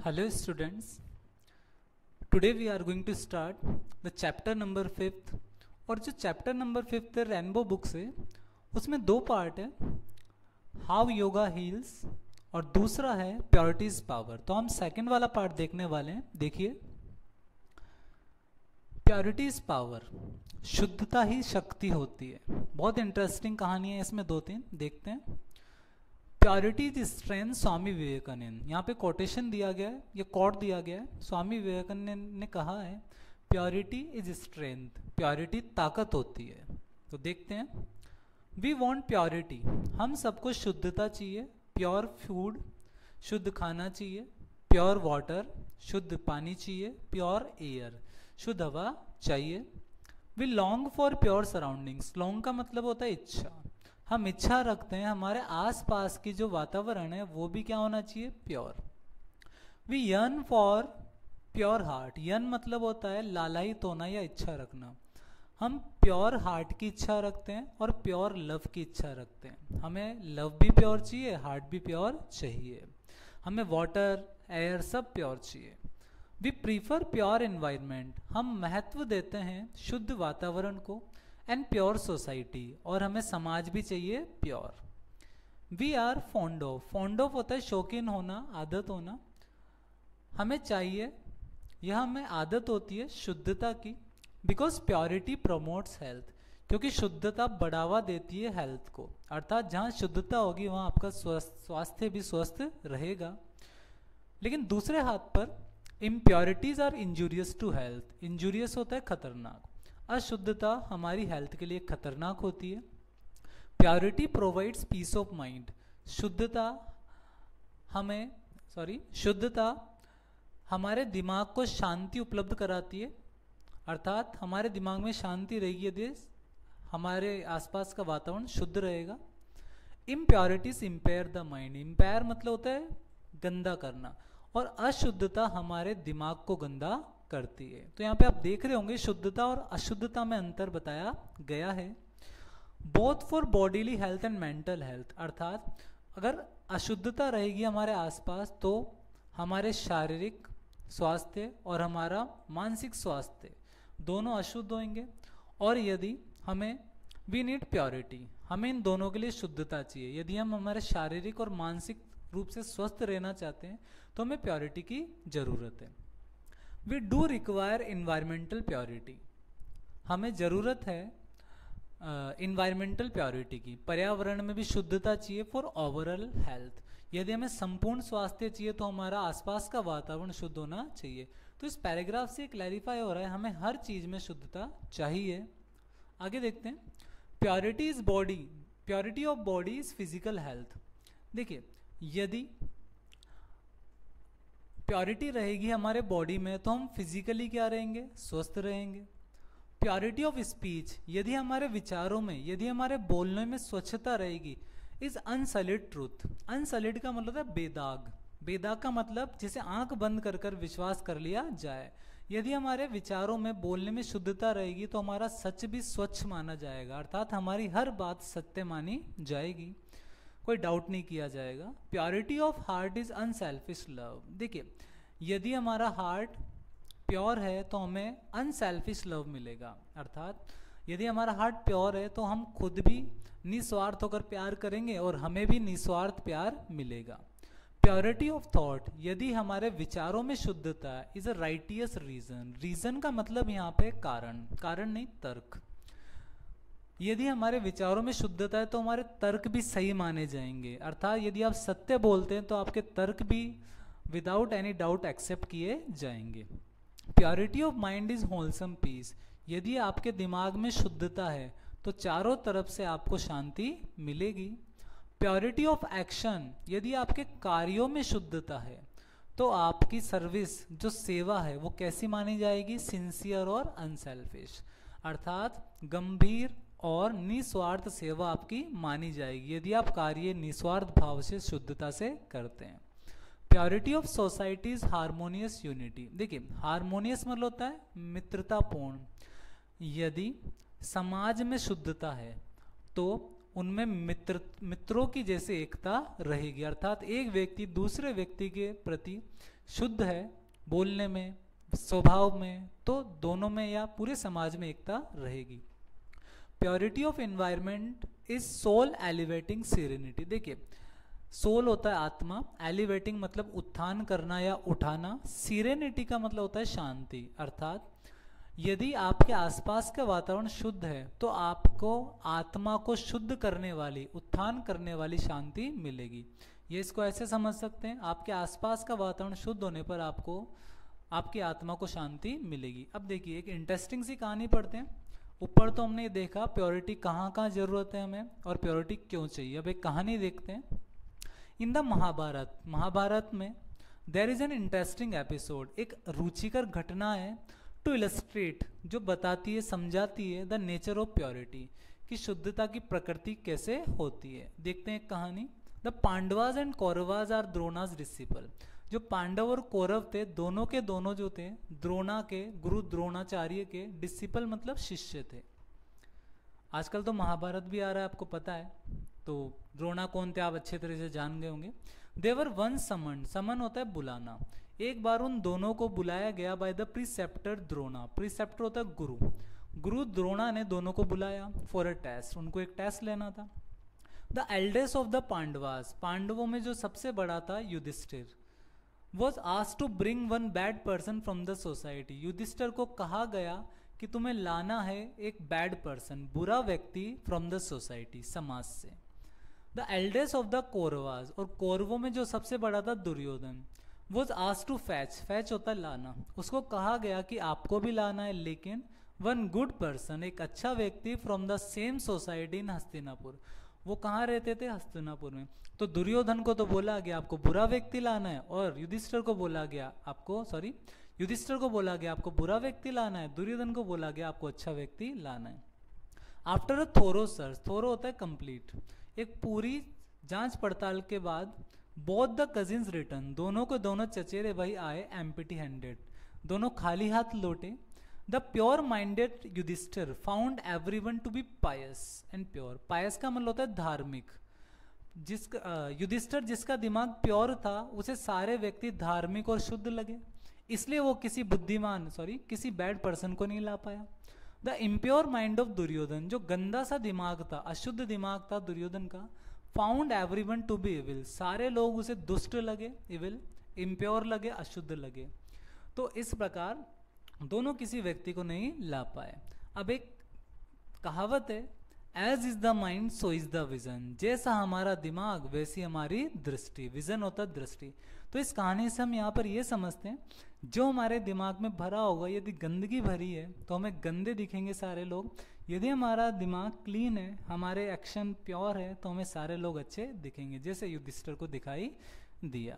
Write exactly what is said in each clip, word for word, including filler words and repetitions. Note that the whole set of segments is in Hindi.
Hello students, today we are going to start the chapter number fifth। और जो चैप्टर नंबर फिफ्थ है रेनबो बुक से, उसमें दो पार्ट है, हाउ योगा हील्स और दूसरा है प्योरिटी इज पावर। तो हम सेकंड वाला पार्ट देखने वाले हैं। देखिए, प्योरिटी इज पावर, शुद्धता ही शक्ति होती है। बहुत इंटरेस्टिंग कहानी है इसमें, दो तीन देखते हैं। Purity is strength, Swami Vivekananda. यहाँ पे कोटेशन दिया गया है, ये कोट दिया गया है। स्वामी विवेकानंद ने कहा है प्योरिटी इज स्ट्रेंथ, प्योरिटी ताकत होती है। तो देखते हैं, वी वांट प्योरिटी, हम सबको शुद्धता चाहिए। प्योर फूड, शुद्ध खाना चाहिए। प्योर वाटर, शुद्ध पानी चाहिए। प्योर एयर, शुद्ध हवा चाहिए। We long for pure surroundings, long का मतलब होता है इच्छा। हम इच्छा रखते हैं हमारे आसपास की जो वातावरण है वो भी क्या होना चाहिए, pure. We yearn for pure heart, yearn मतलब होता है लालायित होना या इच्छा रखना। हम प्योर हार्ट की इच्छा रखते हैं और प्योर लव की इच्छा रखते हैं। हमें लव भी प्योर चाहिए, हार्ट भी प्योर चाहिए। हमें वाटर, एयर सब प्योर चाहिए। वी प्रीफर प्योर एनवायरनमेंट, हम महत्व देते हैं शुद्ध वातावरण को। एंड प्योर सोसाइटी, और हमें समाज भी चाहिए pure. We are fond of, fond of होता है शौकीन होना, आदत होना। हमें चाहिए, यह हमें आदत होती है शुद्धता की। बिकॉज प्योरिटी प्रमोट्स हेल्थ, क्योंकि शुद्धता बढ़ावा देती है हेल्थ को। अर्थात जहाँ शुद्धता होगी वहाँ आपका स्वास्थ्य भी स्वस्थ रहेगा। लेकिन दूसरे हाथ पर impurities are injurious to health, injurious होता है खतरनाक। अशुद्धता हमारी हेल्थ के लिए खतरनाक होती है। Purity provides peace of mind, शुद्धता हमें सॉरी शुद्धता हमारे दिमाग को शांति उपलब्ध कराती है। अर्थात हमारे दिमाग में शांति रहेगी यदि हमारे आसपास का वातावरण शुद्ध रहेगा। Impurities impair the mind, impair मतलब होता है गंदा करना, और अशुद्धता हमारे दिमाग को गंदा करती है। तो यहाँ पे आप देख रहे होंगे शुद्धता और अशुद्धता में अंतर बताया गया है। Both for bodily health and mental health, अर्थात अगर अशुद्धता रहेगी हमारे आसपास तो हमारे शारीरिक स्वास्थ्य और हमारा मानसिक स्वास्थ्य दोनों अशुद्ध होंगे। और यदि हमें वी नीड प्योरिटी, हमें इन दोनों के लिए शुद्धता चाहिए। यदि हम हमारे शारीरिक और मानसिक रूप से स्वस्थ रहना चाहते हैं तो हमें प्योरिटी की जरूरत है। We do require environmental purity, हमें ज़रूरत है इन्वायरमेंटल uh, प्योरिटी की। पर्यावरण में भी शुद्धता चाहिए फॉर ओवरऑल हेल्थ। यदि हमें संपूर्ण स्वास्थ्य चाहिए तो हमारा आसपास का वातावरण शुद्ध होना चाहिए। तो इस पैराग्राफ से क्लैरिफाई हो रहा है हमें हर चीज़ में शुद्धता चाहिए। आगे देखते हैं, purity is body, purity of body is physical health. देखिए, यदि प्योरिटी रहेगी हमारे बॉडी में तो हम फिजिकली क्या रहेंगे, स्वस्थ रहेंगे। प्योरिटी ऑफ स्पीच, यदि हमारे विचारों में, यदि हमारे बोलने में स्वच्छता रहेगी। इज अनसलिड ट्रूथ, अनसलिड का मतलब है बेदाग, बेदाग का मतलब जिसे आंख बंद कर कर विश्वास कर लिया जाए। यदि हमारे विचारों में, बोलने में शुद्धता रहेगी तो हमारा सच भी स्वच्छ माना जाएगा। अर्थात हमारी हर बात सत्य मानी जाएगी, कोई डाउट नहीं किया जाएगा। Purity of heart is unselfish love. देखिए, यदि हमारा हार्ट प्योर है तो हमें अनसेल्फिश लव मिलेगा। अर्थात यदि हमारा हार्ट प्योर है तो हम खुद भी निस्वार्थ होकर प्यार करेंगे और हमें भी निस्वार्थ प्यार मिलेगा। प्योरिटी ऑफ थॉट, यदि हमारे विचारों में शुद्धता है, is a righteous reason. Reason का मतलब यहाँ पे कारण, कारण नहीं तर्क। यदि हमारे विचारों में शुद्धता है तो हमारे तर्क भी सही माने जाएंगे। अर्थात यदि आप सत्य बोलते हैं तो आपके तर्क भी विदाउट एनी डाउट एक्सेप्ट किए जाएंगे। Purity of mind is wholesome peace, यदि आपके दिमाग में शुद्धता है तो चारों तरफ से आपको शांति मिलेगी। प्योरिटी ऑफ एक्शन, यदि आपके कार्यों में शुद्धता है तो आपकी सर्विस, जो सेवा है वो कैसी मानी जाएगी, सिंसियर और अनसेल्फिश। अर्थात गंभीर और निस्वार्थ सेवा आपकी मानी जाएगी यदि आप कार्य निस्वार्थ भाव से, शुद्धता से करते हैं। Purity of society is harmonious unity. देखिए, हारमोनियस मतलब होता है मित्रतापूर्ण। यदि समाज में शुद्धता है तो उनमें मित्र मित्रों की जैसे एकता रहेगी, अर्थात एक व्यक्ति दूसरे व्यक्ति के प्रति शुद्ध है बोलने में, स्वभाव में, तो दोनों में या पूरे समाज में एकता रहेगी। Purity of environment is soul elevating serenity. देखिए, सोल होता है आत्मा, एलिवेटिंग मतलब उत्थान करना या उठाना, सीरेनिटी का मतलब होता है शांति, अर्थात यदि आपके आसपास का वातावरण शुद्ध है तो आपको आत्मा को शुद्ध करने वाली, उत्थान करने वाली शांति मिलेगी। ये इसको ऐसे समझ सकते हैं, आपके आसपास का वातावरण शुद्ध होने पर आपको, आपकी आत्मा को शांति मिलेगी। अब देखिए एक इंटरेस्टिंग सी कहानी पढ़ते हैं। ऊपर तो हमने ये देखा प्योरिटी कहाँ कहाँ जरूरत है हमें और प्योरिटी क्यों चाहिए। अब एक कहानी देखते हैं। इन द महाभारत, महाभारत में there is an interesting episode, एक रुचिकर घटना है टू इलस्ट्रेट, जो बताती है, समझाती है द नेचर ऑफ प्योरिटी, कि शुद्धता की प्रकृति कैसे होती है। देखते हैं एक कहानी। The Pandavas and Kauravas are Drona's disciple. जो पांडव और कौरव थे दोनों के दोनों जो थे द्रोणा के, गुरु द्रोणाचार्य के डिसिपल मतलब शिष्य थे। आजकल तो महाभारत भी आ रहा है, आपको पता है, तो द्रोणा कौन थे आप अच्छे तरह से जान गए होंगे। देवर वन समन, समन होता है बुलाना। एक बार उन दोनों को बुलाया गया by the preceptor Drona, preceptor होता है गुरु, गुरु द्रोणा ने दोनों को बुलाया फॉर अ टेस्ट, उनको एक टेस्ट लेना था। The eldest of the Pandavas, पांडवों में जो सबसे बड़ा था Yudhishthira, was asked to bring one bad person from the society. Yudhishthira को कहा गया कि तुम्हें लाना है एक बैड पर्सन, बुरा व्यक्ति फ्रॉम द सोसाइटी, समाज से। The eldest of the Kauravas, और कौरवों में जो सबसे बड़ा था Duryodhana, was asked to fetch, fetch होता है लाना, उसको कहा गया कि आपको भी लाना है, लेकिन वन गुड पर्सन, एक अच्छा व्यक्ति from the same society in Hastinapur. वो कहाँ रहते थे? हस्तिनापुर में। तो दुर्योधन को तो बोला गया आपको बुरा व्यक्ति लाना है, और युधिष्ठिर को बोला गया आपको, सॉरी युधिष्ठिर को बोला गया आपको बुरा व्यक्ति लाना है, दुर्योधन को बोला गया आपको अच्छा व्यक्ति लाना है। आफ्टर अ थोरो सर्च, थोरो होता है कंप्लीट, एक पूरी जांच पड़ताल के बाद बोथ द कजिन्स रिटर्न, दोनों को दोनों चचेरे भाई आए एम्प्टी हैंडेड, दोनों खाली हाथ लौटे। The pure minded Yudhishthira found everyone to be pious and pure, pious का मतलब होता है धार्मिक, जिसका युधिष्ठिर जिसका दिमाग प्योर था उसे सारे व्यक्ति धार्मिक और शुद्ध लगे, इसलिए वो किसी बुद्धिमान सॉरी किसी बैड पर्सन को नहीं ला पाया। The impure mind of Duryodhana, जो गंदा सा दिमाग था, अशुद्ध दिमाग था दुर्योधन का, found everyone to be evil, सारे लोग उसे दुष्ट लगे, इविल, इम्प्योर लगे, अशुद्ध लगे। तो इस प्रकार दोनों किसी व्यक्ति को नहीं ला पाए। अब एक कहावत है, as is the mind so is the vision, जैसा हमारा दिमाग वैसी हमारी दृष्टि, विजन होता है दृष्टि। तो इस कहानी से हम यहाँ पर ये समझते हैं, जो हमारे दिमाग में भरा होगा, यदि गंदगी भरी है तो हमें गंदे दिखेंगे सारे लोग, यदि हमारा दिमाग क्लीन है, हमारे एक्शन प्योर है, तो हमें सारे लोग अच्छे दिखेंगे, जैसे युधिष्ठिर को दिखाई दिया।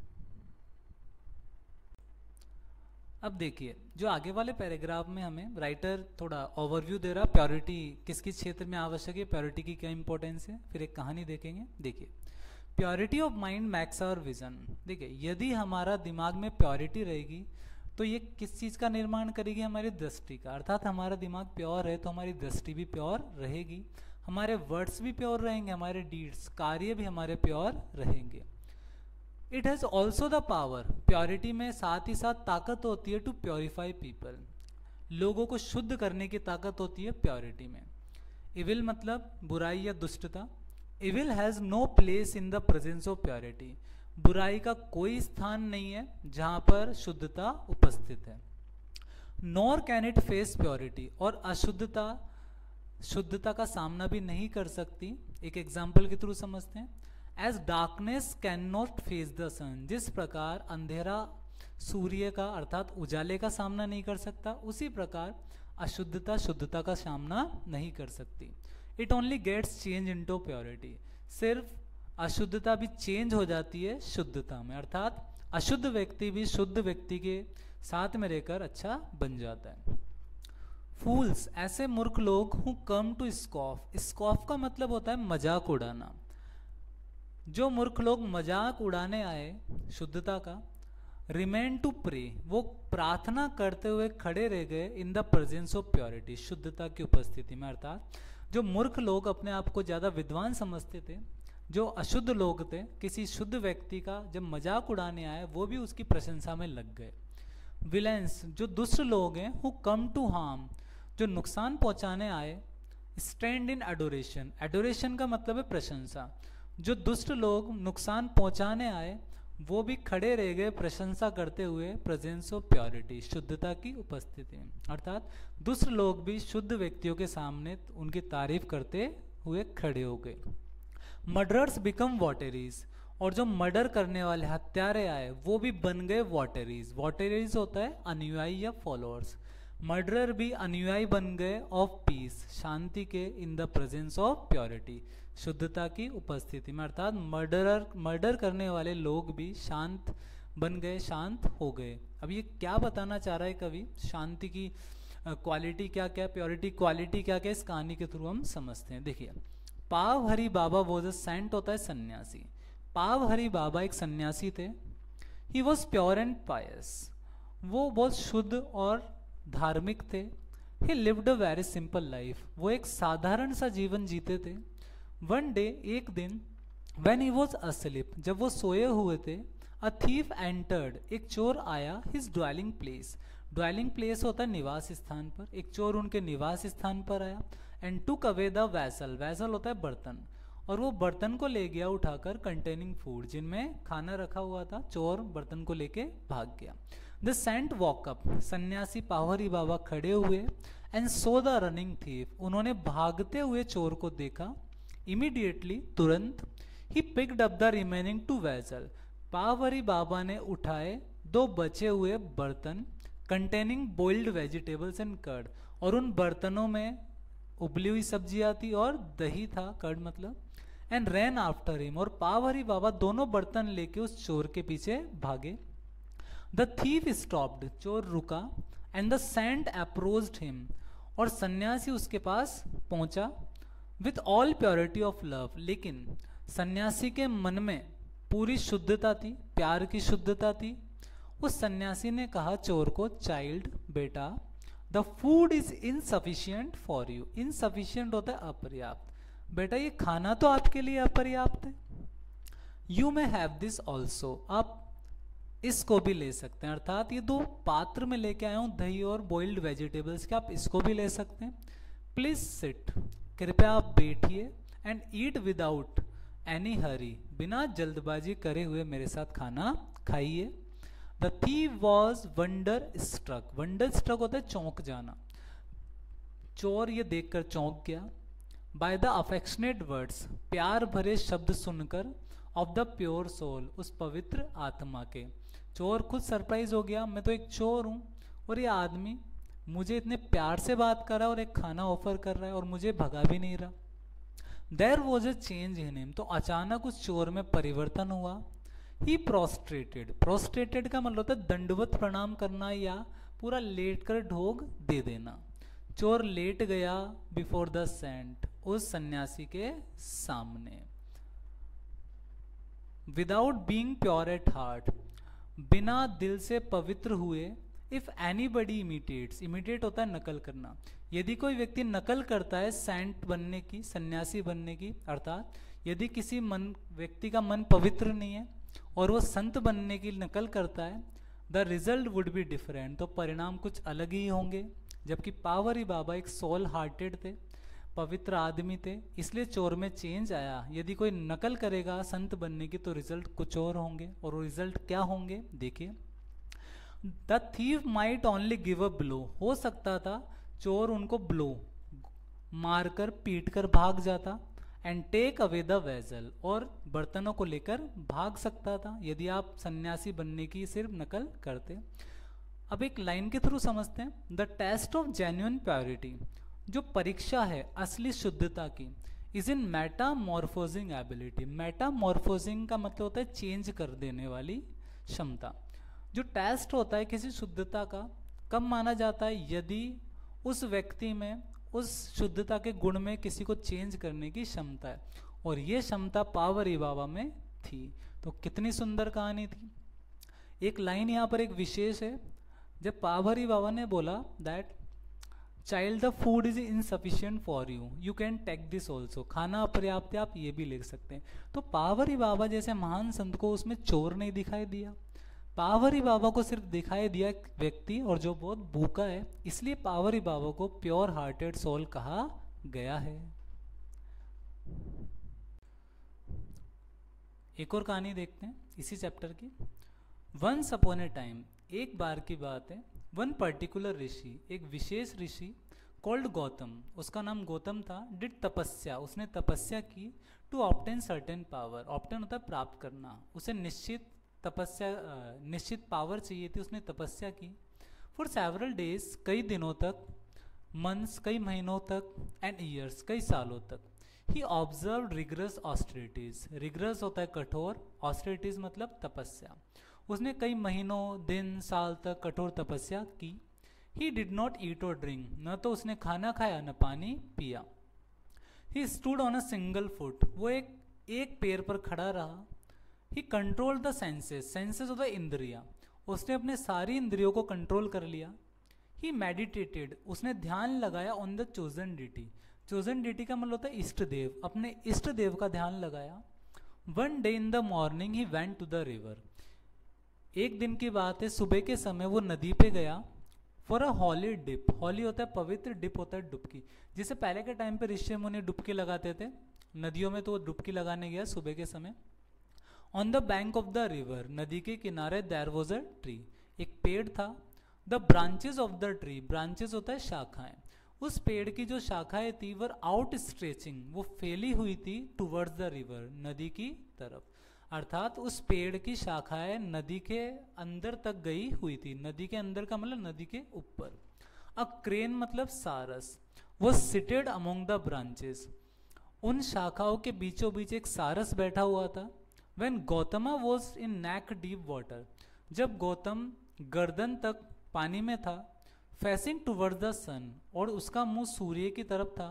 अब देखिए जो आगे वाले पैराग्राफ में हमें राइटर थोड़ा ओवरव्यू दे रहा, प्योरिटी किस किस क्षेत्र में आवश्यक है, प्योरिटी की क्या इंपॉर्टेंस है, फिर एक कहानी देखेंगे। देखिए purity of mind makes our vision. देखिए यदि हमारा दिमाग में प्योरिटी रहेगी तो ये किस चीज़ का निर्माण करेगी? हमारी दृष्टि का, अर्थात हमारा दिमाग प्योर है तो हमारी दृष्टि भी प्योर रहेगी, हमारे वर्ड्स भी प्योर रहेंगे, हमारे डीड्स, कार्य भी हमारे प्योर रहेंगे। It has also the power, purity में साथ ही साथ ताकत होती है टू प्योरीफाई पीपल, लोगों को शुद्ध करने की ताकत होती है प्योरिटी में। इविल मतलब बुराई या दुष्टता, evil has no place in the presence of purity, बुराई का कोई स्थान नहीं है जहां पर शुद्धता उपस्थित है। Nor can it face purity, और अशुद्धता शुद्धता का सामना भी नहीं कर सकती। एक एग्जाम्पल के थ्रू समझते हैं। As darkness can not face the sun, जिस प्रकार अंधेरा सूर्य का अर्थात उजाले का सामना नहीं कर सकता, उसी प्रकार अशुद्धता शुद्धता का सामना नहीं कर सकती। It only gets change into purity, सिर्फ अशुद्धता भी चेंज हो जाती है शुद्धता में, अर्थात अशुद्ध व्यक्ति भी शुद्ध व्यक्ति के साथ में रहकर अच्छा बन जाता है। फूल्स, ऐसे मूर्ख लोग who come to scoff, scoff का मतलब होता है मजाक उड़ाना, जो मूर्ख लोग मजाक उड़ाने आए शुद्धता का। रिमेन टू प्रे, वो प्रार्थना करते हुए खड़े रह गए in the presence of purity, शुद्धता की उपस्थिति में, अर्थात जो मूर्ख लोग अपने आप को ज़्यादा विद्वान समझते थे, जो अशुद्ध लोग थे, किसी शुद्ध व्यक्ति का जब मजाक उड़ाने आए वो भी उसकी प्रशंसा में लग गए। विलेंस, जो दुष्ट लोग हैं, हु कम टू हार्म, जो नुकसान पहुंचाने आए, स्टैंड इन एडोरेशन, एडोरेशन का मतलब है प्रशंसा, जो दुष्ट लोग नुकसान पहुंचाने आए वो भी खड़े रह गए प्रशंसा करते हुए प्रेजेंस ऑफ प्योरिटी, शुद्धता की उपस्थिति में। अर्थात दुष्ट लोग भी शुद्ध व्यक्तियों के सामने उनकी तारीफ करते हुए खड़े हो गए। मर्डरर्स बिकम वॉटरीज, और जो मर्डर करने वाले हत्यारे आए वो भी बन गए वॉटरीज। वॉटरीज होता है अनुयायी या फॉलोअर्स। मर्डरर भी अनुयायी बन गए ऑफ पीस, शांति के, in the presence of purity, शुद्धता की उपस्थिति में। अर्थात मर्डरर मर्डर करने वाले लोग भी शांत बन गए, शांत हो गए। अब ये क्या बताना चाह रहा है कवि, शांति की क्वालिटी क्या क्या, प्योरिटी क्वालिटी क्या क्या, इस कहानी के थ्रू हम समझते हैं। देखिए, Pavhari Baba was a saint, होता है सन्यासी। पाव हरि बाबा एक सन्यासी थे। He was pure and pious, वो बहुत शुद्ध और धार्मिक थे। He lived a very simple life, वो एक साधारण सा जीवन जीते थे। वन डे, एक दिन, व्हेन ही वॉज asleep, जब वो सोए हुए थे, अ थीफ एंटर्ड, एक चोर आया, his dwelling place, dwelling place होता है निवास स्थान पर, एक चोर उनके निवास स्थान पर आया। And took away the vessel, vessel होता है बर्तन, और वो बर्तन को ले गया उठाकर, कंटेनिंग फूड, जिनमें खाना रखा हुआ था। चोर बर्तन को लेके भाग गया। द सेंट वॉक अप, सन्यासी पावरी बाबा खड़े हुए, and saw the running thief, उन्होंने भागते हुए चोर को देखा। इमीडिएटली, तुरंत, he picked up the remaining two vessel, Pavhari Baba ने उठाए दो बचे हुए बर्तन, containing boiled vegetables and curd, और उन बर्तनों में उबली हुई सब्जियां थी और दही था, कर्ड मतलब। एंड रैन आफ्टर हिम, और पावरी बाबा दोनों बर्तन लेके उस चोर के पीछे भागे। द थीफ स्टॉप्ड, चोर रुका। And the saint approached him, और सन्यासी उसके पास पहुंचा। With all purity of love, लेकिन सन्यासी के मन में पूरी शुद्धता थी, प्यार की शुद्धता थी। उस सन्यासी ने कहा चोर को, चाइल्ड, बेटा, the food is insufficient for you, insufficient होता है अपर्याप्त, बेटा ये खाना तो आपके लिए अपर्याप्त है। You may have this also, आप इसको भी ले सकते हैं। अर्थात ये दो पात्र में लेके आया हूं दही और बॉइल्ड वेजिटेबल्स के, आप इसको भी ले सकते हैं। प्लीज सिट, कृपया आप बैठिए। And eat without any hurry, बिना जल्दबाजी करे हुए मेरे साथ खाना खाइए। The thief was wonder struck, wonder struck होता है चौंक जाना। चोर ये देखकर चौंक गया। बाय द अफेक्शनेट वर्ड्स, प्यार भरे शब्द सुनकर, ऑफ द प्योर सोल, उस पवित्र आत्मा के। चोर खुद सरप्राइज हो गया, मैं तो एक चोर हूं और ये आदमी मुझे इतने प्यार से बात कर रहा है और एक खाना ऑफर कर रहा है और मुझे भगा भी नहीं रहा। There was a change in him, तो अचानक उस चोर में परिवर्तन हुआ। ही प्रोस्ट्रेटेड, प्रोस्ट्रेटेड का मतलब होता है दंडवत प्रणाम करना या पूरा लेट कर ढोग दे देना। चोर लेट गया बिफोर द सेंट, उस सन्यासी के सामने। Without being pure at heart, बिना दिल से पवित्र हुए। इफ एनीबडी इमिटेट्स, इमिटेट होता है नकल करना, यदि कोई व्यक्ति नकल करता है सेंट बनने की, सन्यासी बनने की, अर्थात यदि किसी मन व्यक्ति का मन पवित्र नहीं है और वो संत बनने की नकल करता है, the result would be different, तो परिणाम कुछ अलग ही होंगे। जबकि पावरी बाबा एक सोल हार्टेड थे, पवित्र आदमी थे, इसलिए चोर में चेंज आया। यदि कोई नकल करेगा संत बनने की तो रिजल्ट कुछ और होंगे, और वो रिजल्ट क्या होंगे देखिए। The thief might only give a blow, हो सकता था चोर उनको ब्लो मारकर पीट कर भाग जाता। And take away the vessel, और बर्तनों को लेकर भाग सकता था यदि आप सन्यासी बनने की सिर्फ नकल करते। अब एक लाइन के थ्रू समझते हैं। The test of genuine purity, जो परीक्षा है असली शुद्धता की, इज इन मेटामॉर्फोजिंग एबिलिटी। मेटामॉर्फोजिंग का मतलब होता है चेंज कर देने वाली क्षमता। जो टेस्ट होता है किसी शुद्धता का कब माना जाता है, यदि उस व्यक्ति में उस शुद्धता के गुण में किसी को चेंज करने की क्षमता है, और ये क्षमता पावरी बाबा में थी। तो कितनी सुंदर कहानी थी। एक लाइन यहाँ पर एक विशेष है, जब पावरी बाबा ने बोला that child the food is insufficient for you, you can take this also, खाना अपर्याप्त है आप ये भी लिख सकते हैं। तो पावरी बाबा जैसे महान संत को उसमें चोर नहीं दिखाई दिया, पावरी बाबा को सिर्फ दिखाई दिया एक व्यक्ति और जो बहुत भूखा है, इसलिए पावरी बाबा को प्योर हार्टेड सोल कहा गया है। एक और कहानी देखते हैं इसी चैप्टर की। वंस अपॉन ए टाइम, एक बार की बात है, वन पर्टिकुलर ऋषि, एक विशेष ऋषि कॉल्ड गौतम, उसका नाम गौतम था, डिड तपस्या, उसने तपस्या की, to obtain certain power, obtain होता है प्राप्त करना, उसे निश्चित तपस्या निश्चित पावर चाहिए थी, उसने तपस्या की। फॉर सेवरल डेज, कई दिनों तक, मंथ्स कई महीनों तक, एंड ईयर्स कई सालों तक। He observe rigorous austerities, rigorous होता है कठोर, ऑस्टेरिटीज मतलब तपस्या, उसने कई महीनों दिन साल तक कठोर तपस्या की। ही डिड नॉट ईट और ड्रिंक, न तो उसने खाना खाया न पानी पिया। He stood on a single foot, वो एक एक पैर पर खड़ा रहा। He control the senses, senses होता है इंद्रिया, उसने अपने सारी इंद्रियों को कंट्रोल कर लिया। ही मेडिटेटेड, उसने ध्यान लगाया on the chosen deity, chosen deity का मतलब होता है इष्ट देव, अपने इष्ट देव का ध्यान लगाया। One day in the morning he went to the river, एक दिन की बात है, सुबह के समय वो नदी पे गया। फॉर अ हॉली डिप, हॉली होता है पवित्र, डिप होता है डुबकी, जिसे पहले के टाइम पे ऋषि मुनि डुबकी लगाते थे नदियों में, तो वो डुबकी लगाने गया सुबह के समय। On the bank of the river, नदी के किनारे देयर वाज अ ट्री, एक पेड़ था। The branches of the tree, branches होता है शाखाएं, उस पेड़ की जो शाखाएं थी वर आउट स्ट्रेचिंग, वो फैली हुई थी टुवर्ड्स द रिवर, नदी की तरफ, अर्थात उस पेड़ की शाखाएं नदी के अंदर तक गई हुई थी, नदी के अंदर का मतलब नदी के ऊपर। अ क्रेन मतलब सारस, वो सिटेड अमोंग द ब्रांचेस, उन शाखाओं के बीचों बीच एक सारस बैठा हुआ था। When Gautama was in neck deep water, जब गौतम गर्दन तक पानी में था। फेसिंग टुवर्ड्स द सन, और उसका मुंह सूर्य की तरफ था।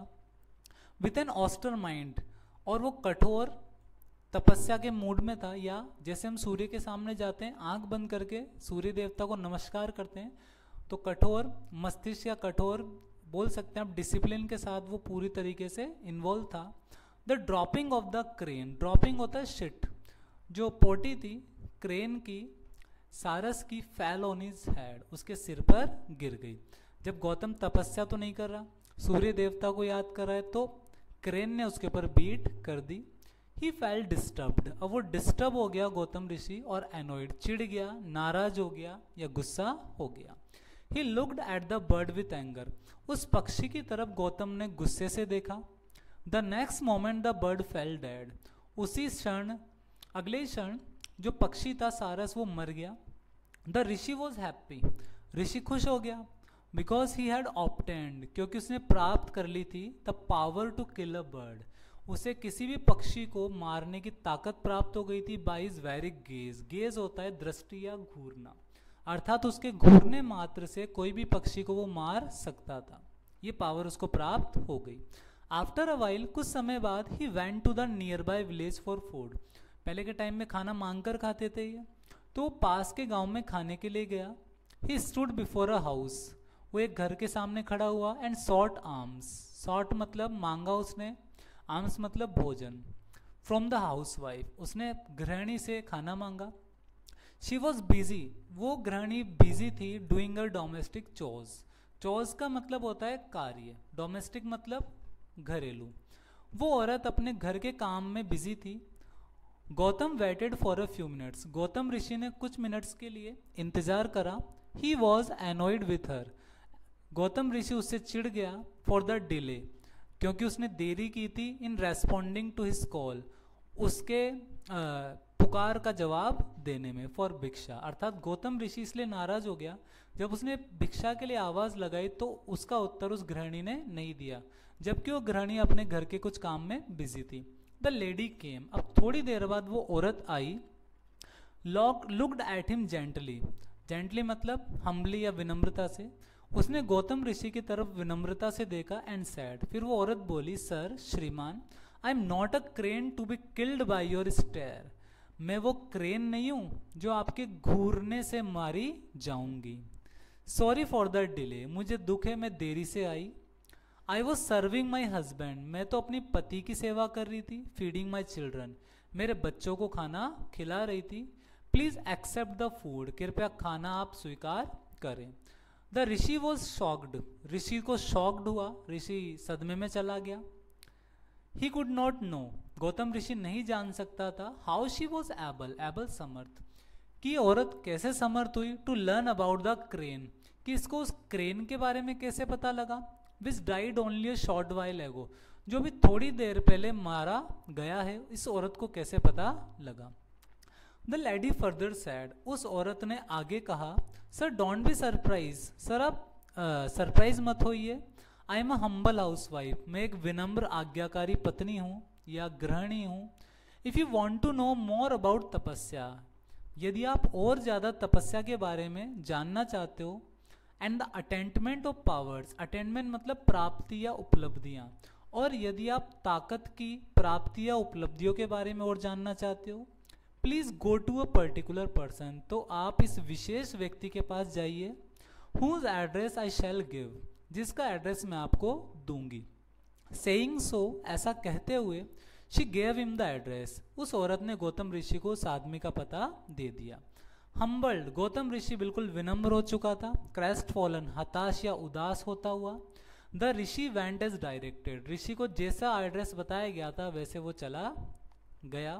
विथ एन ऑस्टर माइंड, और वो कठोर तपस्या के मूड में था, या जैसे हम सूर्य के सामने जाते हैं आंख बंद करके सूर्य देवता को नमस्कार करते हैं, तो कठोर मस्तिष्क या कठोर बोल सकते हैं आप, डिसिप्लिन के साथ वो पूरी तरीके से इन्वॉल्व था। The dropping off the crane, dropping होता है शिट, जो पोटी थी क्रेन की सारस की, फेल ऑन हिज हेड, उसके सिर पर गिर गई। जब गौतम तपस्या तो नहीं कर रहा, सूर्य देवता को याद कर रहा है, तो क्रेन ने उसके ऊपर बीट कर दी। ही फेल डिस्टर्ब्ड, अब वो डिस्टर्ब हो गया गौतम ऋषि, और एनोइड, चिढ़ गया, नाराज हो गया या गुस्सा हो गया। He looked at the bird with anger, उस पक्षी की तरफ गौतम ने गुस्से से देखा। The next moment the bird fell dead, उसी क्षण अगले क्षण जो पक्षी था सारस वो मर गया। द ऋषि वॉज हैप्पी, ऋषि खुश हो गया, बिकॉज ही हैड ऑब्टेन्ड, क्योंकि उसने प्राप्त कर ली थी the power to kill a bird, उसे किसी भी पक्षी को मारने की ताकत प्राप्त हो गई थी। By his very gaze, gaze होता है दृष्टि या घूरना, अर्थात उसके घूरने मात्र से कोई भी पक्षी को वो मार सकता था, ये पावर उसको प्राप्त हो गई। आफ्टर अ वाइल, कुछ समय बाद, he went to the nearby village for food, पहले के टाइम में खाना मांग कर खाते थे ये, तो पास के गांव में खाने के लिए गया। He stood before a house, वो एक घर के सामने खड़ा हुआ। एंड सॉट आर्म्स, सॉट मतलब मांगा उसने, आर्म्स मतलब भोजन। फ्रॉम द हाउस वाइफ, उसने गृहिणी से खाना मांगा। शी वॉज बिजी, वो गृहिणी बिजी थी doing a domestic chores, chores का मतलब होता है कार्य, डोमेस्टिक मतलब घरेलू, वो औरत अपने घर के काम में बिजी थी। Gautam waited for a few minutes, Gautam Rishi ने कुछ मिनट्स के लिए इंतजार करा। He was annoyed with her, Gautam Rishi उससे चिढ़ गया। फॉर द डिले, क्योंकि उसने देरी की थी। In responding to his call, उसके आ, पुकार का जवाब देने में। फॉर भिक्षा, अर्थात गौतम ऋषि इसलिए नाराज हो गया, जब उसने भिक्षा के लिए आवाज लगाई तो उसका उत्तर उस गृहिणी ने नहीं दिया, जबकि वो गृहिणी अपने घर के कुछ काम में बिजी थी। द लेडी केम, अब थोड़ी देर बाद वो औरत आई। लॉक looked at him gently, gently मतलब हम्बली या विनम्रता से, उसने गौतम ऋषि की तरफ विनम्रता से देखा। एंड सैड, फिर वो औरत बोली, सर श्रीमान, I am not a crane to be killed by your stare, मैं वो क्रेन नहीं हूं जो आपके घूरने से मारी जाऊंगी। सॉरी फॉर द डिले, मुझे दुख है मैं देरी से आई। I was serving my husband, मैं तो अपनी पति की सेवा कर रही थी। फीडिंग माई चिल्ड्रन, मेरे बच्चों को खाना खिला रही थी। प्लीज एक्सेप्ट द फूड, कृपया खाना आप स्वीकार करें। द ऋषि वॉज शॉक्ड, ऋषि को शॉक्ड हुआ, ऋषि सदमे में चला गया। He could not know, Gautam Rishi नहीं जान सकता था। How she was able, able समर्थ, कि औरत कैसे समर्थ हुई। To learn about the crane, कि इसको उस क्रेन के बारे में कैसे पता लगा। Which died only a short while ago, जो भी थोड़ी देर पहले मारा गया है, इस औरत को कैसे पता लगा। द लेडी फर्दर सैड, उस औरत ने आगे कहा, sir don't be surprise, sir आप सरप्राइज uh, मत होइए। I am a humble housewife, मैं एक विनम्र आज्ञाकारी पत्नी हूँ या गृहिणी हूँ। If you want to know more about tapasya, यदि आप और ज़्यादा तपस्या के बारे में जानना चाहते हो। And the attainment of powers, attainment मतलब प्राप्ति या उपलब्धियाँ, और यदि आप ताकत की प्राप्ति या उपलब्धियों के बारे में और जानना चाहते हो, please go to a particular person, तो आप इस विशेष व्यक्ति के पास जाइए। Whose address I shall give, जिसका एड्रेस मैं आपको दूंगी। सेइंग सो, ऐसा कहते हुए, she gave him the address, उस औरत ने गौतम ऋषि को उस आदमी का पता दे दिया। हम्बल्ड, गौतम ऋषि बिल्कुल विनम्र हो चुका था। क्रेस्ट फॉलन, हताश या उदास होता हुआ। The rishi went as directed, ऋषि को जैसा एड्रेस बताया गया था वैसे वो चला गया।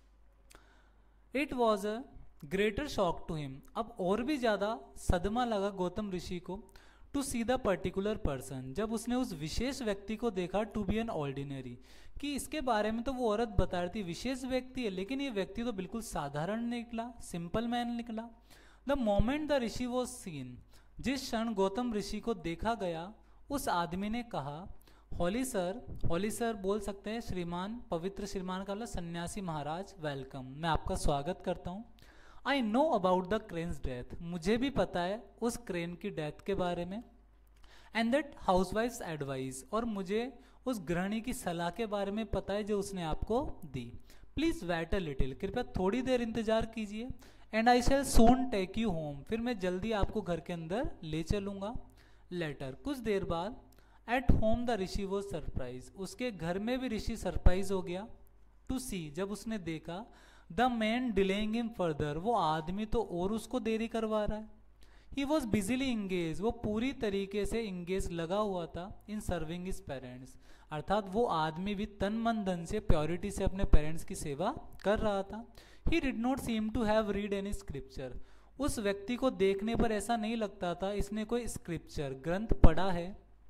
It was a greater shock to him, अब और भी ज़्यादा सदमा लगा गौतम ऋषि को। To see the particular person, जब उसने उस विशेष व्यक्ति को देखा। टू बी एन ऑर्डिनरी, कि इसके बारे में तो वो औरत बता रही थी विशेष व्यक्ति है, लेकिन ये व्यक्ति तो बिल्कुल साधारण निकला, सिंपल मैन निकला। The moment the rishi was seen, जिस क्षण गौतम ऋषि को देखा गया, उस आदमी ने कहा, होली सर, होली सर बोल सकते हैं श्रीमान, पवित्र श्रीमान का मतलब सन्यासी महाराज, वेलकम, मैं आपका स्वागत करता हूँ। I know about the crane's death, मुझे भी पता है उस क्रेन की डेथ के बारे में। एंड दैट हाउसवाइफ्स एडवाइस, और मुझे उस गृहिणी की सलाह के बारे में पता है जो उसने आपको दी। प्लीज वेट अ लिटिल, कृपया थोड़ी देर इंतजार कीजिए। And I shall soon take you home, फिर मैं जल्दी आपको घर के अंदर ले चलूंगा। लेटर, कुछ देर बाद। At home the rishi was surprise, उसके घर में भी ऋषि सरप्राइज हो गया। टू सी, जब उसने देखा, the man delaying him further, वो आदमी तो और उसको देरी करवा रहा है। ही वॉज बिजीली इंगेज, वो पूरी तरीके से इंगेज लगा हुआ था। इन सर्विंग हिज पेरेंट्स, अर्थात वो आदमी भी तन मन धन से प्योरिटी से अपने पेरेंट्स की सेवा कर रहा था। He did not seem to have read any scripture, उस व्यक्ति को देखने पर ऐसा नहीं लगता था इसने कोई स्क्रिप्चर ग्रंथ पढ़ा है।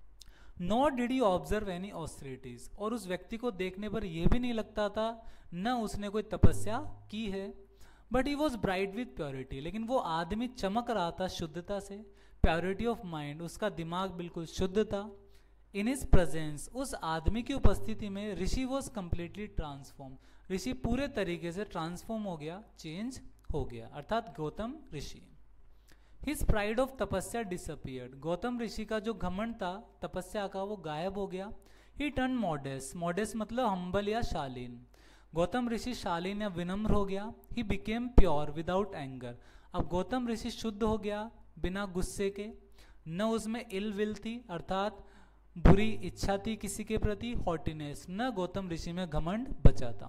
Not did he observe any austerities, और उस व्यक्ति को देखने पर यह भी नहीं लगता था न उसने कोई तपस्या की है। But he was bright with purity, लेकिन वो आदमी चमक रहा था शुद्धता से। प्योरिटी ऑफ माइंड, उसका दिमाग बिल्कुल शुद्ध था। इन हिज प्रेजेंस, उस आदमी की उपस्थिति में ऋषि वॉज कंप्लीटली ट्रांसफॉर्म, ऋषि पूरे तरीके से ट्रांसफॉर्म हो गया, चेंज हो गया, अर्थात Gautam Rishi. His pride of tapasya disappeared, Gautam Rishi का जो घमंड था तपस्या का वो गायब हो गया। ही टर्न मॉडेस्ट, मॉडेस्ट मतलब हम्बल या शालीन, गौतम ऋषि शालीन या विनम्र हो गया। He became pure without anger, अब गौतम ऋषि शुद्ध हो गया बिना गुस्से के, न उसमें इल विल थी अर्थात बुरी इच्छा थी किसी के प्रति, हॉटीनेस, न गौतम ऋषि में घमंड बचा था।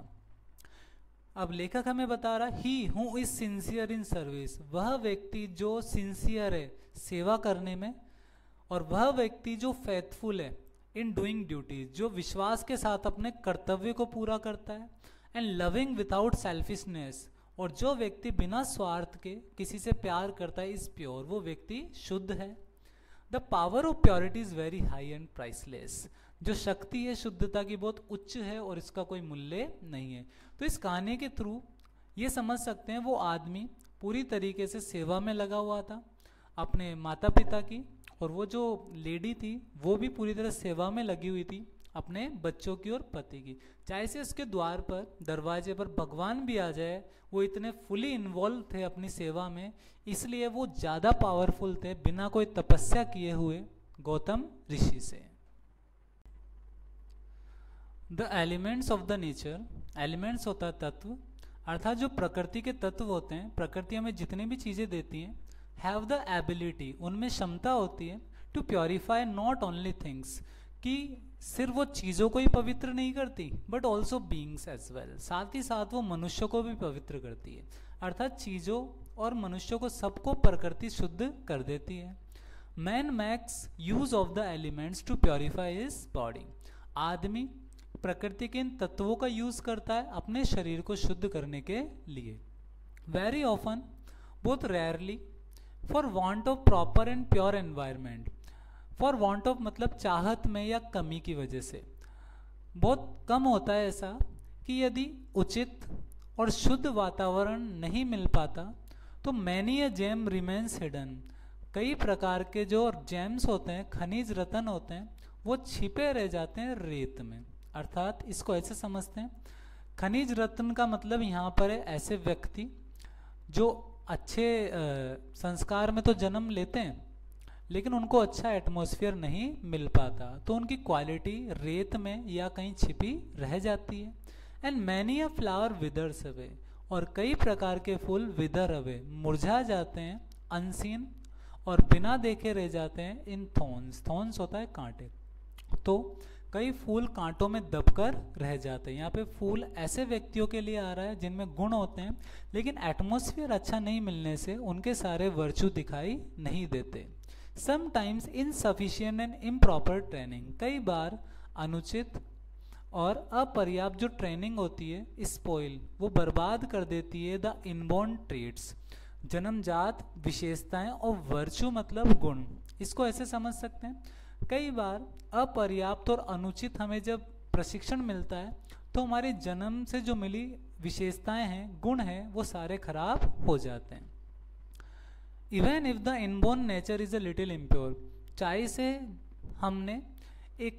अब लेखक हमें बता रहा, he who is sincere in service, वह व्यक्ति जो सिंसियर है सेवा करने में, और वह व्यक्ति जो फेथफुल है इन डूइंग ड्यूटीज, जो विश्वास के साथ अपने कर्तव्य को पूरा करता है। एंड लविंग विदाउट सेल्फिशनेस, और जो व्यक्ति बिना स्वार्थ के किसी से प्यार करता है, इज प्योर, वो व्यक्ति शुद्ध है। The power of purity is very high and priceless, जो शक्ति है शुद्धता की बहुत उच्च है और इसका कोई मूल्य नहीं है। तो इस कहानी के थ्रू ये समझ सकते हैं वो आदमी पूरी तरीके से सेवा में लगा हुआ था अपने माता पिता की, और वो जो लेडी थी वो भी पूरी तरह सेवा में लगी हुई थी अपने बच्चों की और पति की। चाहे से उसके द्वार पर दरवाजे पर भगवान भी आ जाए, वो इतने फुली इन्वॉल्व थे अपनी सेवा में, इसलिए वो ज़्यादा पावरफुल थे बिना कोई तपस्या किए हुए गौतम ऋषि से। The elements of the nature, elements होता है तत्व, अर्थात जो प्रकृति के तत्व होते हैं, प्रकृति हमें जितनी भी चीज़ें देती हैं हैव द एबिलिटी, उनमें क्षमता होती है, to purify not only things, कि सिर्फ वो चीज़ों को ही पवित्र नहीं करती but also beings as well, साथ ही साथ वो मनुष्य को भी पवित्र करती है, अर्थात चीज़ों और मनुष्यों को सबको प्रकृति शुद्ध कर देती है। Man makes use of the elements to purify his body, आदमी प्रकृति के इन तत्वों का यूज करता है अपने शरीर को शुद्ध करने के लिए। वेरी ऑफन, बहुत rarely, for want of proper and pure environment, for want of मतलब चाहत में या कमी की वजह से, बहुत कम होता है ऐसा कि यदि उचित और शुद्ध वातावरण नहीं मिल पाता तो many a gem remains hidden, कई प्रकार के जो जेम्स होते हैं, खनिज रत्न होते हैं, वो छिपे रह जाते हैं रेत में। अर्थात इसको ऐसे समझते हैं, खनिज रत्न का मतलब यहाँ पर है ऐसे व्यक्ति जो अच्छे आ, संस्कार में तो जन्म लेते हैं लेकिन उनको अच्छा एटमॉस्फेयर नहीं मिल पाता, तो उनकी क्वालिटी रेत में या कहीं छिपी रह जाती है। And many a flower withers away, और कई प्रकार के फूल विदर अवे, मुरझा जाते हैं, अनसीन और बिना देखे रह जाते हैं, इन थॉर्न्स, थॉर्न्स होता है कांटे, तो कई फूल कांटों में दबकर रह जाते हैं। यहाँ पे फूल ऐसे व्यक्तियों के लिए आ रहा है जिनमें गुण होते हैं लेकिन एटमॉस्फेयर अच्छा नहीं मिलने से उनके सारे वर्चू दिखाई नहीं देते। Sometimes insufficient and improper training, कई बार अनुचित और अपर्याप्त जो ट्रेनिंग होती है, स्पॉइल, वो बर्बाद कर देती है द इनबॉर्न ट्रेट्स, जन्मजात विशेषताएं, और वर्चू मतलब गुण, इसको ऐसे समझ सकते हैं, कई बार अपर्याप्त और अनुचित हमें जब प्रशिक्षण मिलता है तो हमारे जन्म से जो मिली विशेषताएं हैं, गुण हैं, वो सारे खराब हो जाते हैं। Even if the inborn nature is a little impure, चाहे से हमने एक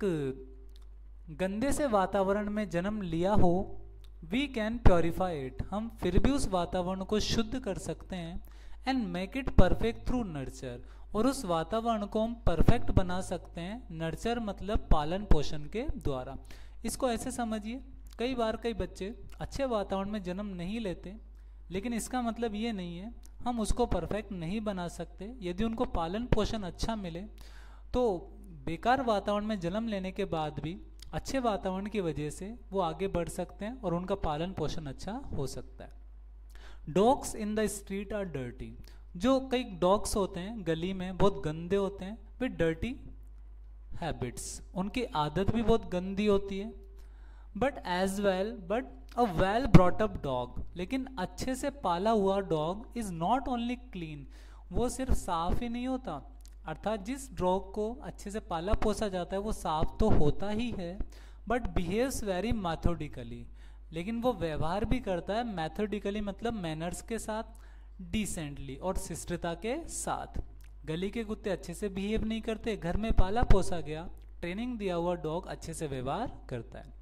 गंदे से वातावरण में जन्म लिया हो, वी कैन प्योरीफाई इट, हम फिर भी उस वातावरण को शुद्ध कर सकते हैं, and make it perfect through nurture, और उस वातावरण को हम परफेक्ट बना सकते हैं, नर्चर मतलब पालन पोषण के द्वारा। इसको ऐसे समझिए, कई बार कई बच्चे अच्छे वातावरण में जन्म नहीं लेते लेकिन इसका मतलब ये नहीं है हम उसको परफेक्ट नहीं बना सकते। यदि उनको पालन पोषण अच्छा मिले तो बेकार वातावरण में जन्म लेने के बाद भी अच्छे वातावरण की वजह से वो आगे बढ़ सकते हैं और उनका पालन पोषण अच्छा हो सकता है। Dogs in the street are dirty, जो कई डॉग्स होते हैं गली में बहुत गंदे होते हैं विद डर्टी हैबिट्स, उनकी आदत भी बहुत गंदी होती है। But as well but a well brought up dog, लेकिन अच्छे से पाला हुआ dog is not only clean, वो सिर्फ साफ ही नहीं होता, अर्थात जिस डॉग को अच्छे से पाला पोसा जाता है वो साफ तो होता ही है, बट बिहेव्स वेरी मैथोडिकली, लेकिन वो व्यवहार भी करता है मैथोडिकली मतलब मैनर्स के साथ, डिसेंटली और शिष्टता के साथ। गली के कुत्ते अच्छे से बिहेव नहीं करते, घर में पाला पोसा गया ट्रेनिंग दिया हुआ डॉग अच्छे से व्यवहार करता है।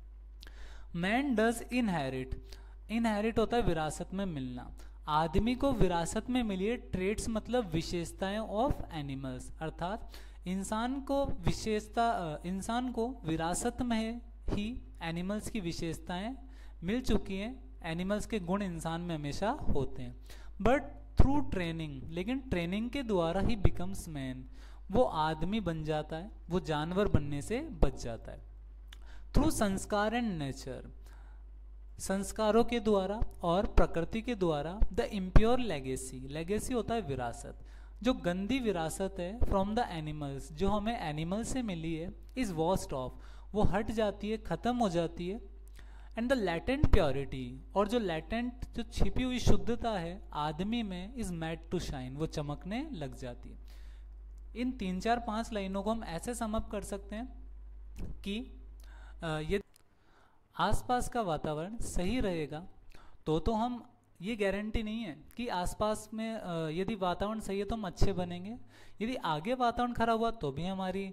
मैन डज इनहेरिट, इनहेरिट होता है विरासत में मिलना, आदमी को विरासत में मिली है ट्रेड्स मतलब विशेषताएं ऑफ एनिमल्स, अर्थात इंसान को विशेषता इंसान को विरासत में ही एनिमल्स की विशेषताएं मिल चुकी हैं, एनिमल्स के गुण इंसान में हमेशा होते हैं, बट थ्रू ट्रेनिंग, लेकिन ट्रेनिंग के द्वारा ही बिकम्स मैन, वो आदमी बन जाता है, वो जानवर बनने से बच जाता है। थ्रू संस्कार एंड नेचर, संस्कारों के द्वारा और प्रकृति के द्वारा। द इम्प्योर लेगेसी, लेगेसी होता है विरासत, जो गंदी विरासत है फ्रॉम द एनिमल्स, जो हमें एनिमल से मिली है, इज वॉस्ट ऑफ, वो हट जाती है, खत्म हो जाती है। एंड द लैटेंट प्योरिटी, और जो लैटेंट जो छिपी हुई शुद्धता है आदमी में, इज मेड टू शाइन, वो चमकने लग जाती है। इन तीन चार पांच लाइनों को हम ऐसे समअप कर सकते हैं कि ये आसपास का वातावरण सही रहेगा तो तो हम, ये गारंटी नहीं है कि आसपास में यदि वातावरण सही है तो हम अच्छे बनेंगे, यदि आगे वातावरण खराब हुआ तो भी हमारी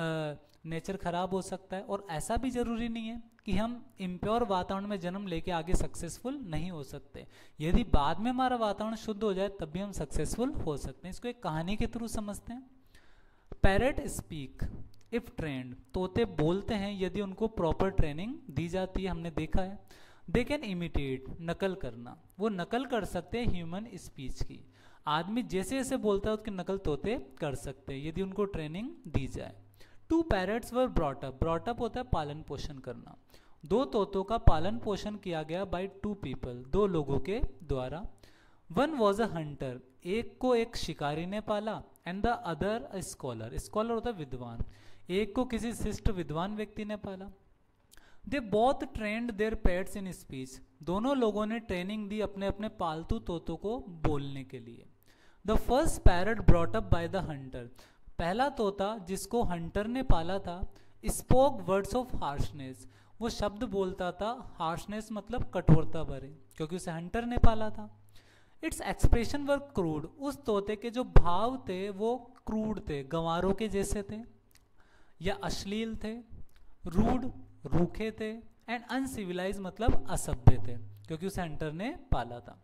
नेचर खराब हो सकता है, और ऐसा भी जरूरी नहीं है कि हम इम्प्योर वातावरण में जन्म लेके आगे सक्सेसफुल नहीं हो सकते, यदि बाद में हमारा वातावरण शुद्ध हो जाए तब भी हम सक्सेसफुल हो सकते हैं। इसको एक कहानी के थ्रू समझते हैं। पैरेट स्पीक इफ ट्रेंड, तोते बोलते हैं यदि उनको प्रॉपर ट्रेनिंग दी जाती है, हमने देखा है। दे कैन इमिटेट, नकल करना, वो नकल कर सकते हैं ह्यूमन स्पीच की। आदमी जैसे जैसे बोलता है उसकी नकल तोते कर सकते हैं यदि उनको ट्रेनिंग दी जाए। Two parrots were brought up, brought up होता है पालन पोषण करना। दो तोतों का पालन पोषण किया गया बाय टू पीपल, दो लोगों के द्वारा। वन वॉज अ हंटर, एक को एक शिकारी ने पाला, and the other a scholar, scholar होता है विद्वान, एक को किसी शिष्ट विद्वान व्यक्ति ने पाला। They both trained their pets in speech, दोनों लोगों ने ट्रेनिंग दी अपने अपने पालतू तोतों को बोलने के लिए। The first parrot brought up by the hunter, पहला तोता जिसको हंटर ने पाला था, स्पोक वर्ड्स ऑफ हार्शनेस, वो शब्द बोलता था, हार्शनेस मतलब कठोरता भरे, क्योंकि उसे हंटर ने पाला था। इट्स एक्सप्रेशन वर क्रूड, उस तोते के जो भाव थे वो क्रूड थे, गंवारों के जैसे थे या अश्लील थे। रूड रूखे थे, एंड अनसिविलाइज मतलब असभ्य थे, क्योंकि उसे हंटर ने पाला था।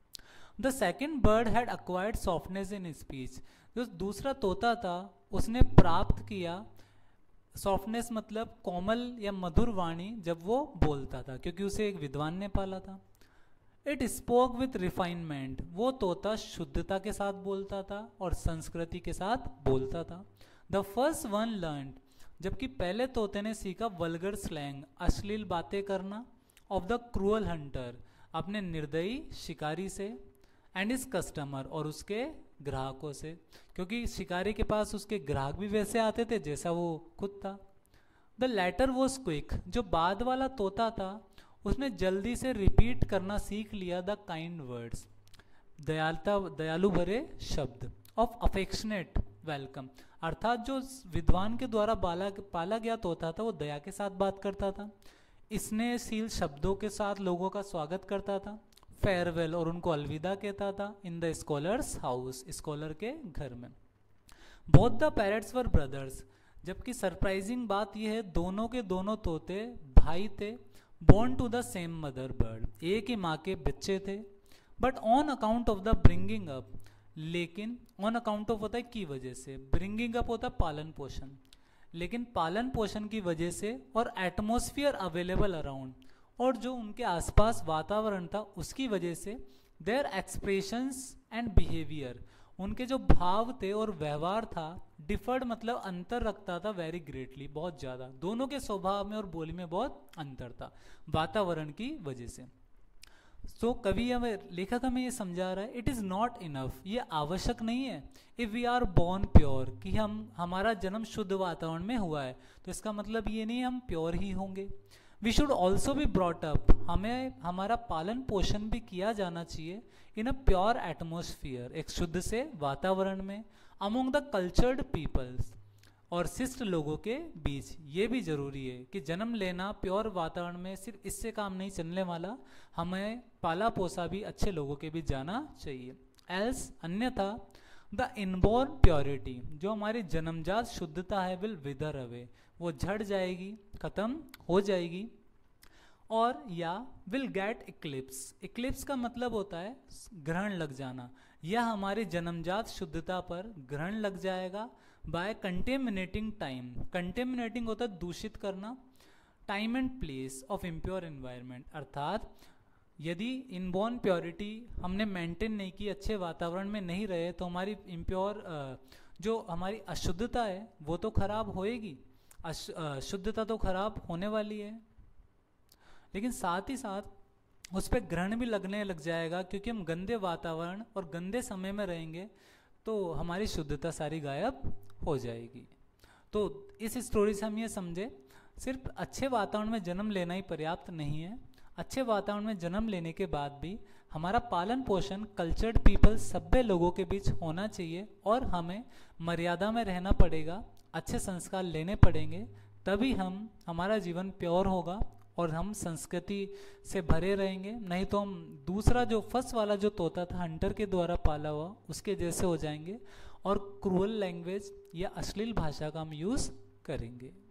The second bird had acquired softness in speech, जो दूसरा तोता था उसने प्राप्त किया सॉफ्टनेस मतलब कोमल या मधुर वाणी जब वो बोलता था, क्योंकि उसे एक विद्वान ने पाला था। इट स्पोक विथ रिफाइनमेंट, वो तोता शुद्धता के साथ बोलता था और संस्कृति के साथ बोलता था। द फर्स्ट वन लर्न, जबकि पहले तोते ने सीखा वल्गर स्लैंग, अश्लील बातें करना, ऑफ द क्रूअल हंटर, अपने निर्दयी शिकारी से, एंड इज कस्टमर, और उसके ग्राहकों से, क्योंकि शिकारी के पास उसके ग्राहक भी वैसे आते थे जैसा वो खुद था। द लैटर वॉज क्विक, जो बाद वाला तोता था उसने जल्दी से रिपीट करना सीख लिया द काइंड वर्ड्स, दयालता दयालु भरे शब्द, ऑफ अफेक्शनेट वेलकम, अर्थात जो विद्वान के द्वारा पाला पाला गया तोता था वो दया के साथ बात करता था, स्नेहशील शब्दों के साथ लोगों का स्वागत करता था, फेयरवेल और उनको अलविदा कहता था, in the scholar's house, scholar के घर में। Both the parrots were brothers, जबकि सरप्राइजिंग बात यह है दोनों के दोनों तोते भाई थे, born to the same mother bird, एक ही माँ के बच्चे थे। But on account of the bringing up, लेकिन ऑन अकाउंट ऑफ होता है की वजह से, ब्रिंगिंग अप होता है पालन पोषण, लेकिन पालन पोषण की वजह से और एटमॉस्फेयर अवेलेबल अराउंड, और जो उनके आसपास वातावरण था उसकी वजह से, देयर एक्सप्रेशंस एंड बिहेवियर, उनके जो भाव थे और व्यवहार था, डिफर्ड मतलब अंतर रखता था वेरी ग्रेटली, बहुत ज़्यादा, दोनों के स्वभाव में और बोली में बहुत अंतर था वातावरण की वजह से। सो so, कवि हमें लेखक हमें ये समझा रहा है, इट इज़ नॉट इनफ, ये आवश्यक नहीं है, if we are born pure, कि हम हमारा जन्म शुद्ध वातावरण में हुआ है तो इसका मतलब ये नहीं हम प्योर ही होंगे। We should also be brought up, हमें हमारा पालन पोषण भी किया जाना चाहिए इन अ प्योर एटमोसफियर, एक शुद्ध से वातावरण में, अमोंग द कल्चर्ड पीपल्स, और शिष्ट लोगों के बीच। ये भी जरूरी है कि जन्म लेना प्योर वातावरण में सिर्फ इससे काम नहीं चलने वाला, हमें पाला पोसा भी अच्छे लोगों के बीच जाना चाहिए। एल्स अन्यथा द इनबोर्न प्योरिटी, जो हमारी जन्मजात शुद्धता है, विल विदर अवे, वो झड़ जाएगी, खत्म हो जाएगी, और या विल गेट इक्लिप्स, इक्लिप्स का मतलब होता है ग्रहण लग जाना, यह हमारी जन्मजात शुद्धता पर ग्रहण लग जाएगा बाय कंटेमिनेटिंग टाइम, कंटेमिनेटिंग होता है दूषित करना, time and place of impure environment, अर्थात यदि इनबॉर्न प्योरिटी हमने मेंटेन नहीं की, अच्छे वातावरण में नहीं रहे, तो हमारी इम्प्योर जो हमारी अशुद्धता है वो तो खराब होएगी, शुद्धता तो खराब होने वाली है, लेकिन साथ ही साथ उस पर ग्रहण भी लगने लग जाएगा, क्योंकि हम गंदे वातावरण और गंदे समय में रहेंगे तो हमारी शुद्धता सारी गायब हो जाएगी। तो इस स्टोरी से हम ये समझे सिर्फ अच्छे वातावरण में जन्म लेना ही पर्याप्त नहीं है, अच्छे वातावरण में जन्म लेने के बाद भी हमारा पालन पोषण कल्चर्ड पीपल, सभ्य लोगों के बीच होना चाहिए, और हमें मर्यादा में रहना पड़ेगा, अच्छे संस्कार लेने पड़ेंगे, तभी हम हमारा जीवन प्योर होगा और हम संस्कृति से भरे रहेंगे। नहीं तो हम दूसरा जो फर्स्ट वाला जो तोता था हंटर के द्वारा पाला हुआ, उसके जैसे हो जाएंगे और क्रूअल लैंग्वेज या अश्लील भाषा का हम यूज़ करेंगे।